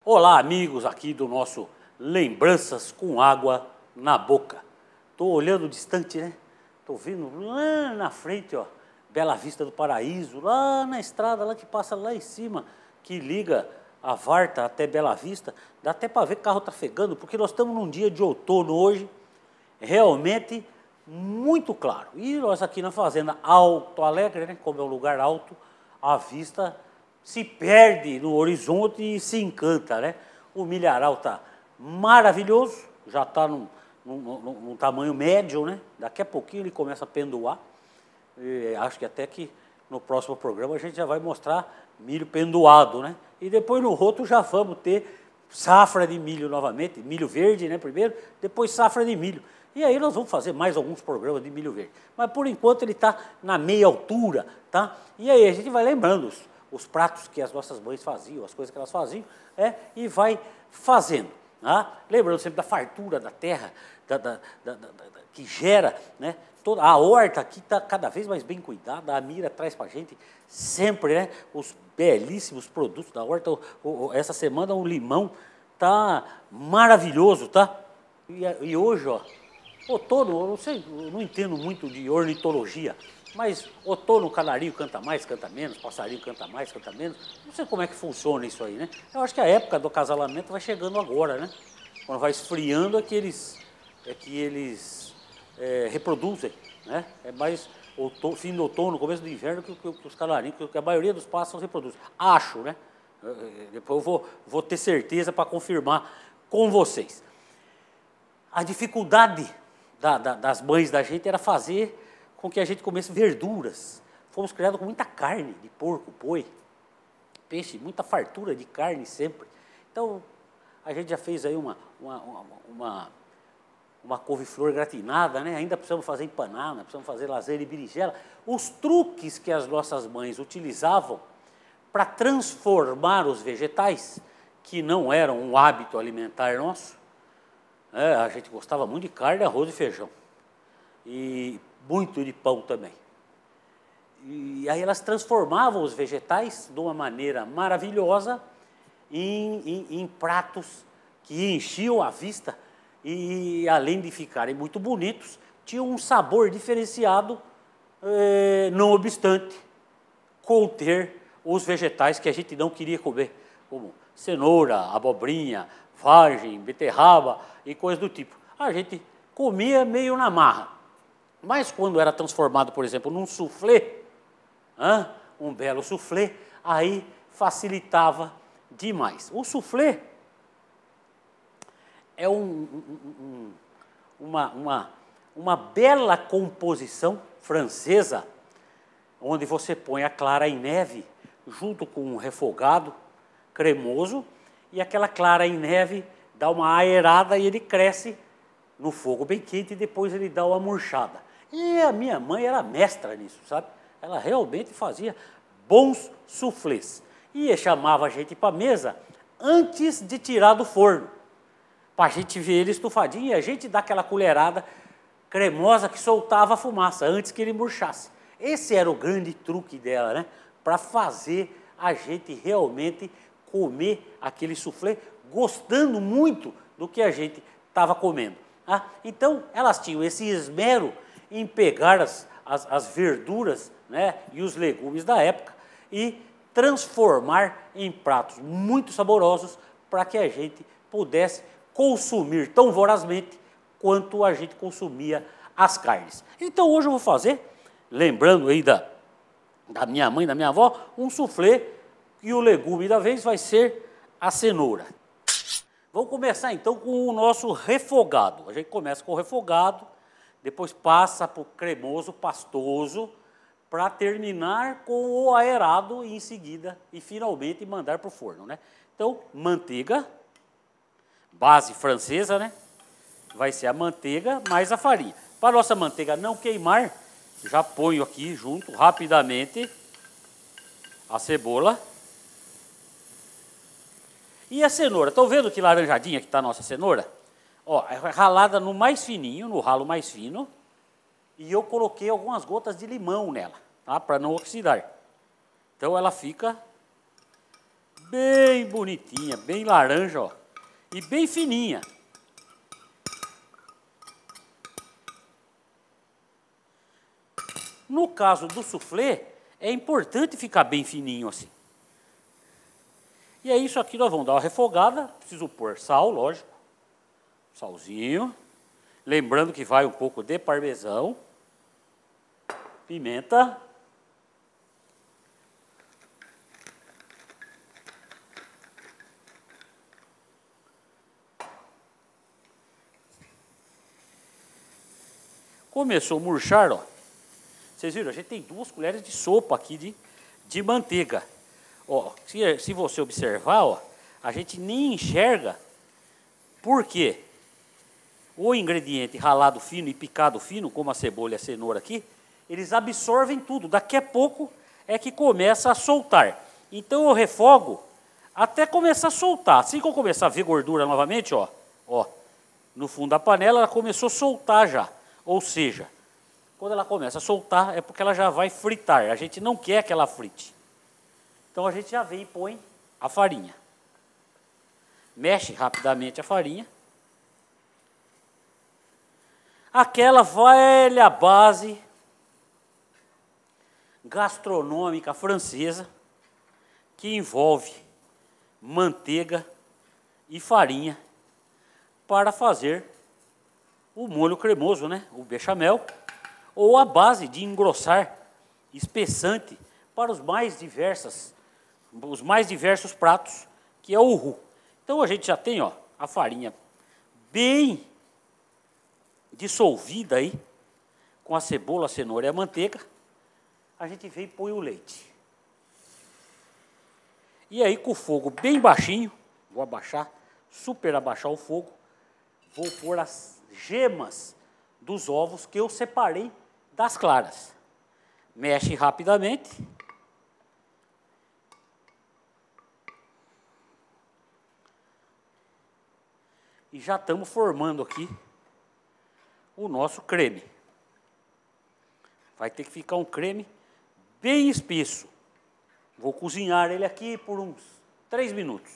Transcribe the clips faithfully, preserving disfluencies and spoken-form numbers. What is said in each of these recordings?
Olá, amigos aqui do nosso Lembranças com Água na Boca. Estou olhando distante, né? Estou vendo lá na frente, ó, Bela Vista do Paraíso, lá na estrada, lá que passa lá em cima, que liga a Varta até Bela Vista. Dá até para ver carro trafegando, porque nós estamos num dia de outono hoje, realmente muito claro. E nós aqui na fazenda Alto Alegre, né, como é um lugar alto, a vista se perde no horizonte e se encanta, né? O milharal está maravilhoso, já está num, num, num, num tamanho médio, né? Daqui a pouquinho ele começa a pendoar. E acho que até que no próximo programa a gente já vai mostrar milho pendoado, né? E depois no outro já vamos ter safra de milho novamente, milho verde, né, primeiro, depois safra de milho. E aí nós vamos fazer mais alguns programas de milho verde. Mas por enquanto ele está na meia altura, tá? E aí a gente vai lembrando os, os pratos que as nossas mães faziam, as coisas que elas faziam, é, e vai fazendo. Tá? Lembrando sempre da fartura da terra, da, da, da, da, da, que gera, né? Toda, a horta aqui está cada vez mais bem cuidada, a Mira traz para a gente sempre, né, os belíssimos produtos da horta. O, o, essa semana o limão está maravilhoso, tá? E, e hoje, ó, outono, eu não sei, eu não entendo muito de ornitologia, mas outono o canarinho canta mais, canta menos, passarinho canta mais, canta menos. Não sei como é que funciona isso aí, né? Eu acho que a época do acasalamento vai chegando agora, né? Quando vai esfriando é que eles, é que eles é, reproduzem, né? É mais outono, fim do outono, começo do inverno que, que, que os canarinhos, que a maioria dos pássaros reproduzem. Acho, né? Depois eu vou, vou ter certeza para confirmar com vocês. A dificuldade da, da, das mães da gente era fazer com que a gente comesse verduras. Fomos criados com muita carne de porco, boi, peixe, muita fartura de carne sempre. Então, a gente já fez aí uma, uma, uma, uma, uma couve-flor gratinada, né? Ainda precisamos fazer empanada, precisamos fazer lasanha e berinjela. Os truques que as nossas mães utilizavam para transformar os vegetais, que não eram um hábito alimentar nosso. É, a gente gostava muito de carne, arroz e feijão. E muito de pão também. E aí elas transformavam os vegetais de uma maneira maravilhosa em, em, em pratos que enchiam a vista e, além de ficarem muito bonitos, tinham um sabor diferenciado, eh, não obstante conter os vegetais que a gente não queria comer, como cenoura, abobrinha, vagem, beterraba e coisas do tipo. A gente comia meio na marra. Mas quando era transformado, por exemplo, num soufflé, hein, um belo soufflé, aí facilitava demais. O soufflé é um, um, um, uma, uma, uma bela composição francesa, onde você põe a clara em neve junto com um refogado cremoso, e aquela clara em neve dá uma aerada e ele cresce no fogo bem quente e depois ele dá uma murchada. E a minha mãe era mestra nisso, sabe? Ela realmente fazia bons soufflés. E chamava a gente para a mesa antes de tirar do forno, para a gente ver ele estufadinho e a gente dar aquela colherada cremosa que soltava a fumaça antes que ele murchasse. Esse era o grande truque dela, né? Para fazer a gente realmente comer aquele soufflé, gostando muito do que a gente estava comendo. Ah, então, elas tinham esse esmero em pegar as, as, as verduras, né, e os legumes da época e transformar em pratos muito saborosos para que a gente pudesse consumir tão vorazmente quanto a gente consumia as carnes. Então, hoje eu vou fazer, lembrando aí da, da minha mãe, da minha avó, um soufflé, e o legume da vez vai ser a cenoura. Vamos começar então com o nosso refogado. A gente começa com o refogado, depois passa para o cremoso, pastoso, para terminar com o aerado e em seguida, e finalmente mandar para o forno, né? Então, manteiga, base francesa, né? Vai ser a manteiga mais a farinha. Para a nossa manteiga não queimar, já ponho aqui junto rapidamente a cebola e a cenoura. Estão vendo que laranjadinha que está a nossa cenoura? Ó, é ralada no mais fininho, no ralo mais fino, e eu coloquei algumas gotas de limão nela, tá? Para não oxidar. Então ela fica bem bonitinha, bem laranja, ó, e bem fininha. No caso do soufflé, é importante ficar bem fininho assim. E aí isso aqui nós vamos dar uma refogada, preciso pôr sal, lógico, salzinho, lembrando que vai um pouco de parmesão, pimenta, começou a murchar, ó. Vocês viram? A gente tem duas colheres de sopa aqui de, de manteiga. Ó, se, se você observar, ó, a gente nem enxerga, porque o ingrediente ralado fino e picado fino, como a cebola e a cenoura aqui, eles absorvem tudo. Daqui a pouco é que começa a soltar. Então eu refogo até começar a soltar. Assim que eu começar a ver gordura novamente, ó, ó, no fundo da panela ela começou a soltar já. Ou seja, quando ela começa a soltar, é porque ela já vai fritar. A gente não quer que ela frite. Então a gente já vem e põe a farinha. Mexe rapidamente a farinha. Aquela velha base gastronômica francesa que envolve manteiga e farinha para fazer o molho cremoso, né? O bechamel, ou a base de engrossar, espessante, para os mais diversas, os mais diversos pratos, que é o roux. Então a gente já tem, ó, a farinha bem dissolvida aí, com a cebola, a cenoura e a manteiga. A gente vem e põe o leite. E aí com o fogo bem baixinho, vou abaixar, super abaixar o fogo, vou pôr as gemas dos ovos que eu separei das claras. Mexe rapidamente. E já estamos formando aqui o nosso creme. Vai ter que ficar um creme bem espesso. Vou cozinhar ele aqui por uns três minutos.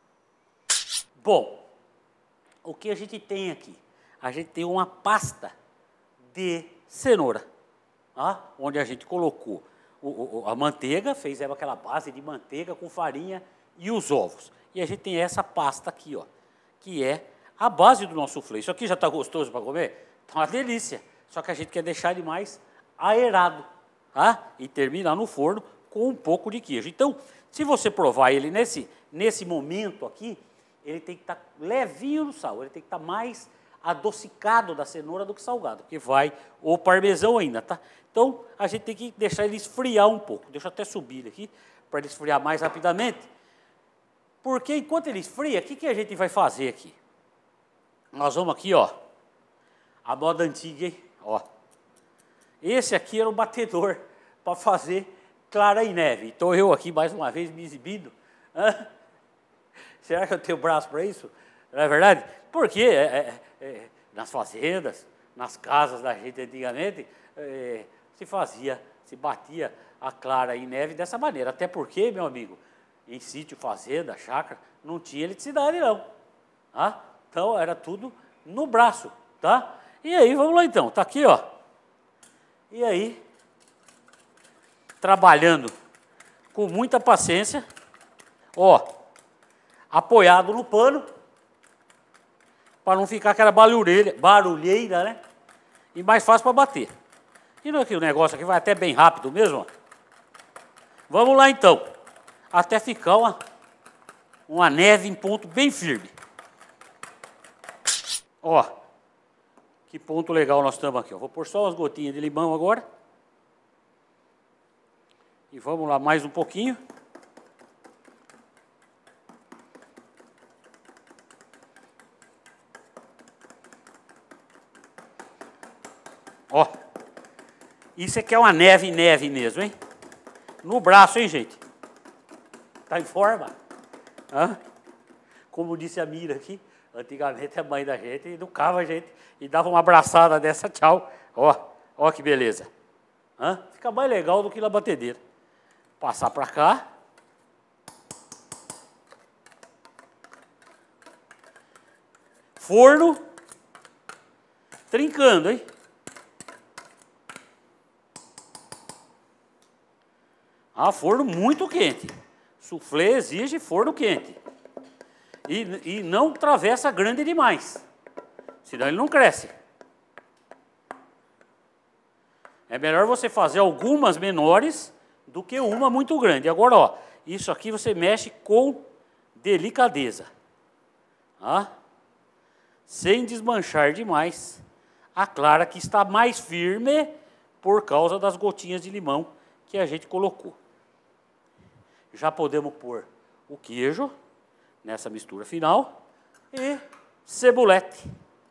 Bom, o que a gente tem aqui? A gente tem uma pasta de cenoura, tá? Onde a gente colocou o, o, a manteiga, fez aquela base de manteiga com farinha e os ovos. E a gente tem essa pasta aqui, ó, que é a base do nosso soufflé. Isso aqui já está gostoso para comer? Está uma delícia. Só que a gente quer deixar ele mais aerado, tá? E terminar no forno com um pouco de queijo. Então, se você provar ele nesse, nesse momento aqui, ele tem que estar levinho no sal, ele tem que estar mais adocicado da cenoura do que salgado, porque vai o parmesão ainda, tá? Então, a gente tem que deixar ele esfriar um pouco. Deixa eu até subir aqui, para ele esfriar mais rapidamente. Porque enquanto ele esfria, o que, que a gente vai fazer aqui? Nós vamos aqui, ó, a moda antiga, hein? Ó. Esse aqui era o batedor para fazer clara em neve. Estou eu aqui, mais uma vez, me exibindo. Hã? Será que eu tenho braço para isso? Não é verdade? Porque é, é, é, nas fazendas, nas casas da gente antigamente, é, se fazia, se batia a clara em neve dessa maneira. Até porque, meu amigo, em sítio, fazenda, chácara, não tinha eletricidade não. Tá? Então era tudo no braço, tá? E aí, vamos lá então, tá aqui, ó. E aí, trabalhando com muita paciência, ó, apoiado no pano, para não ficar aquela barulheira, barulheira, né? E mais fácil para bater. E não é que o negócio aqui vai até bem rápido mesmo, ó. Vamos lá então, até ficar uma, uma neve em ponto bem firme. Ó, que ponto legal nós estamos aqui, ó. Vou pôr só umas gotinhas de limão agora. E vamos lá mais um pouquinho. Ó, isso aqui é uma neve, neve mesmo, hein? No braço, hein, gente? Tá em forma? Hã? Como disse a Mira aqui, antigamente a mãe da gente educava a gente e dava uma abraçada dessa, tchau. Ó, ó que beleza. Hã? Fica mais legal do que na batedeira. Passar para cá. forno trincando, hein? Ah, forno muito quente. Soufflé exige forno quente. E, e não travessa grande demais, senão ele não cresce. É melhor você fazer algumas menores do que uma muito grande. Agora, ó, isso aqui você mexe com delicadeza. Tá? Sem desmanchar demais a clara, que está mais firme por causa das gotinhas de limão que a gente colocou. Já podemos pôr o queijo nessa mistura final e cebolete.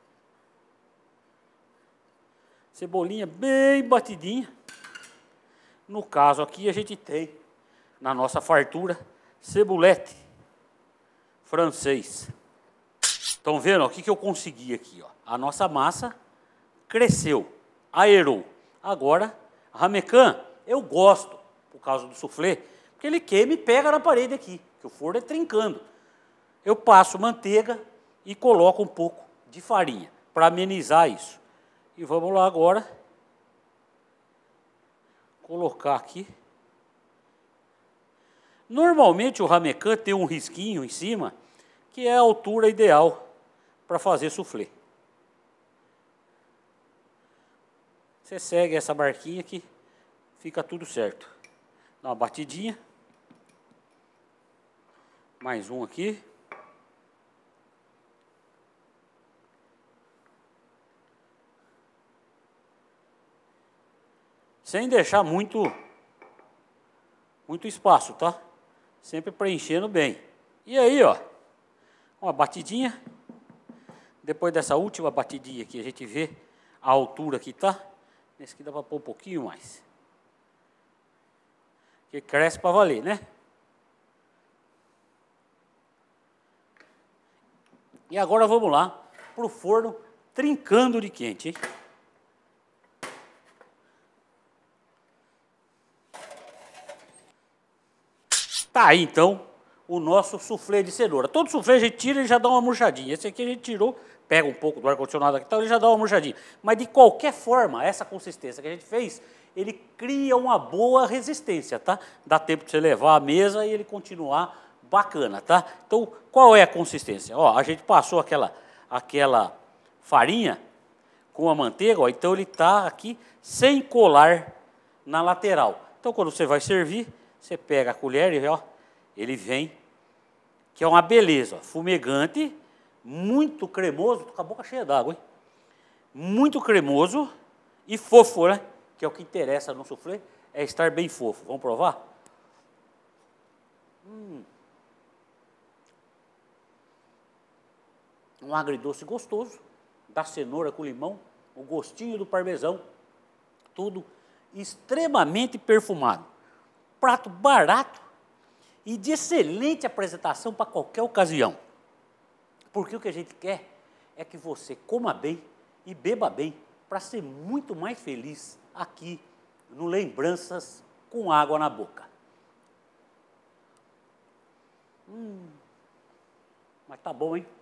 Cebolinha bem batidinha. No caso aqui a gente tem, na nossa fartura, cebolete francês. Estão vendo ó, o que, que eu consegui aqui? Ó? A nossa massa cresceu, aerou. Agora, ramecan, eu gosto, por causa do soufflé, porque ele queima e pega na parede aqui, que o forno é trincando. Eu passo manteiga e coloco um pouco de farinha, para amenizar isso. E vamos lá agora, colocar aqui. Normalmente o ramecan tem um risquinho em cima, que é a altura ideal para fazer soufflé. Você segue essa marquinha aqui, fica tudo certo. Dá uma batidinha. Mais um aqui. Sem deixar muito, muito espaço, tá? Sempre preenchendo bem. E aí, ó, uma batidinha. Depois dessa última batidinha aqui, a gente vê a altura que tá. Esse aqui dá para pôr um pouquinho mais. Que cresce para valer, né? E agora vamos lá para o forno trincando de quente, hein? Tá aí, então, o nosso soufflé de cenoura. Todo soufflé a gente tira e já dá uma murchadinha. Esse aqui a gente tirou, pega um pouco do ar-condicionado aqui, então ele já dá uma murchadinha. Mas, de qualquer forma, essa consistência que a gente fez, ele cria uma boa resistência, tá? Dá tempo de você levar à mesa e ele continuar bacana, tá? Então, qual é a consistência? Ó, a gente passou aquela, aquela farinha com a manteiga, ó, então ele está aqui sem colar na lateral. Então, quando você vai servir, você pega a colher e ó, ele vem, que é uma beleza, ó, fumegante, muito cremoso, tô com a boca cheia d'água, hein? Muito cremoso e fofo, né? Que é o que interessa no soufflé, é estar bem fofo. Vamos provar? Hum. Um agridoce gostoso, da cenoura com limão, o gostinho do parmesão, tudo extremamente perfumado. Prato barato e de excelente apresentação para qualquer ocasião. Porque o que a gente quer é que você coma bem e beba bem para ser muito mais feliz aqui no Lembranças com Água na Boca. Hum, mas tá bom, hein?